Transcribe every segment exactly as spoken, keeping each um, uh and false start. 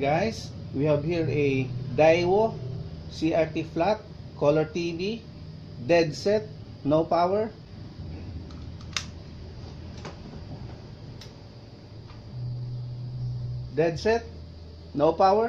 guys, we have here a Daewoo C R T flat, color T V, dead set, no power. Dead set, no power.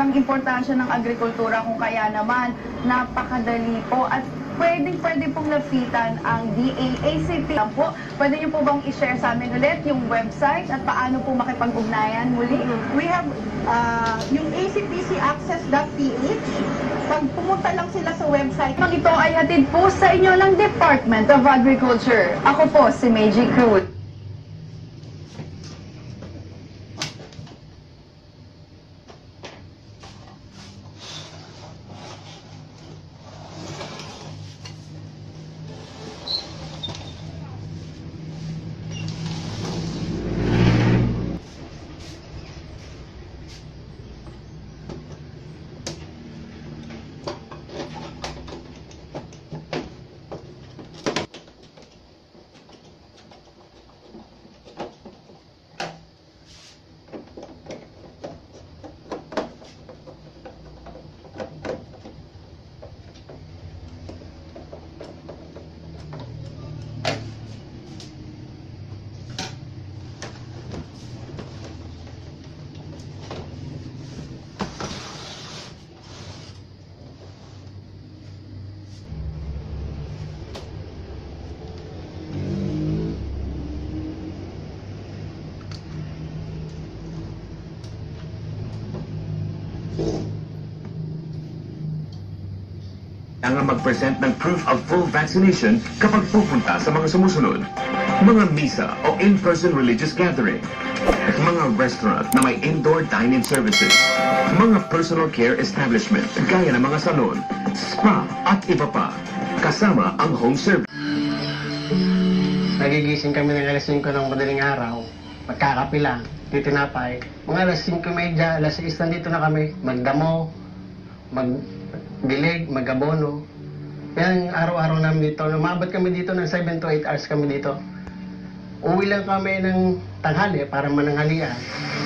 ang importansya ng agrikultura, kung kaya naman napakadali po at pwedeng pwede pong lapitan ang D A A C P. Po, pwede niyo po bang i-share sa amin ulit yung website at paano po makipag-ugnayan muli? We have uh, yung a c p c access dot p h. Pag pumunta lang sila sa website. Pag ito ay hatid po sa inyo ng Department of Agriculture. Ako po si Meiji Cruz. Ang mag-present ng proof of full vaccination kapag pupunta sa mga sumusunod. Mga misa o in-person religious gathering. Mga restaurant na may indoor dining services. Mga personal care establishment gaya ng mga salon, spa at iba pa. Kasama ang home service. Nagigising kami ng alas singko ng madaling araw. Magkakape lang, titinapay. Mga alas singko medya, alas sais nandito na kami. Magdamo, magbilig, magabono. Yan araw-araw namin dito. Umabot kami dito ng seven to eight hours kami dito. Uwi lang kami ng tanghali para mananghalian.